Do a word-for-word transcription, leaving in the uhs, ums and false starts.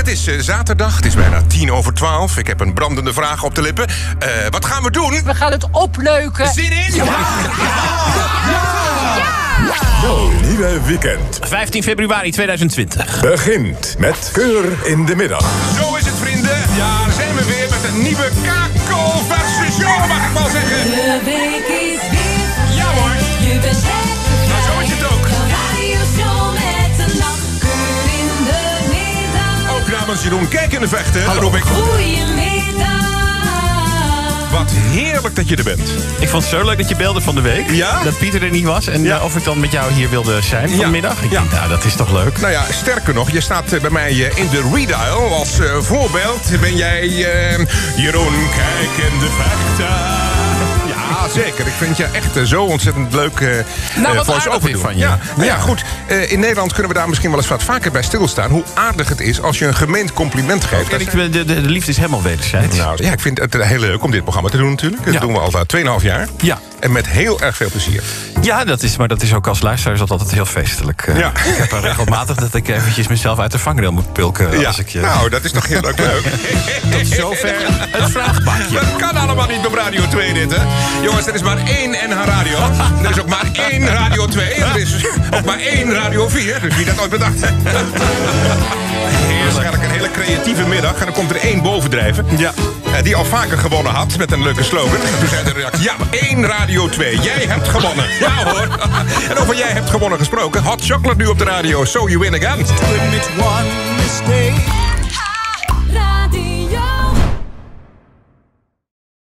Het is uh, zaterdag, het is bijna tien over twaalf. Ik heb een brandende vraag op de lippen. Uh, wat gaan we doen? We gaan het opleuken. Zin in? Ja! Jouw nieuwe weekend vijftien februari tweeduizend twintig. begint met Keur in de middag. Zo is het, vrienden. Ja, daar zijn we weer met een nieuwe kakelverse show, mag ik wel zeggen. De week is weer Ja hoor. Je bent lekker Nou, zo is het ook. Een radioshow met een lach. Keur in de middag. Ook namens Jeroen Kijk in de Vechten roep ik... Goedemiddag. Wat heerlijk dat je er bent. Ik vond het zo leuk dat je belde van de week. Ja? Dat Pieter er niet was. En Ja. uh, of ik dan met jou hier wilde zijn Ja. vanmiddag. Ik Ja. denk, nou, dat is toch leuk. Nou ja, sterker nog, je staat eh, bij mij eh, in de redial. Als eh, voorbeeld ben jij eh, Jeroen Kijk in de Vechten. Ja, zeker. Ik vind je echt eh, zo ontzettend leuk eh Nou, wat voice-over aardig doen. van je. Ja, nou ja, Ja. goed. Eh, in Nederland kunnen we daar misschien wel eens wat vaker bij stilstaan. Hoe aardig het is als je een gemeend compliment geeft. Kijk, de, de, de liefde is helemaal wederzijds. Nou, ja, ik vind het heel leuk om dit programma te doen natuurlijk. Dat Ja. doen we al twee komma vijf jaar. Ja. En met heel erg veel plezier. Ja, dat is, maar dat is ook als luisteraar is dat altijd heel feestelijk. Uh, Ja. Ik heb er regelmatig dat ik eventjes mezelf uit de vangrail moet pulken. Ja. Als ik je... Nou, dat is toch heel erg leuk. Tot zover het vraagbakje. Dat kan allemaal niet op Radio twee dit, hè? Jongens, er is maar één N H Radio. Er is ook maar één Radio twee. En er is ook maar één Radio vier. Dus wie dat ooit bedacht heeft. Waarschijnlijk een hele creatieve middag. En dan komt er één bovendrijven. Ja. Eh, Die al vaker gewonnen had met een leuke slogan. En toen zei de reactie, ja, één Radio twee. Jij hebt gewonnen. Ja hoor. En over jij hebt gewonnen gesproken. Hot chocolate nu op de radio. So you win again. Admit one mistake.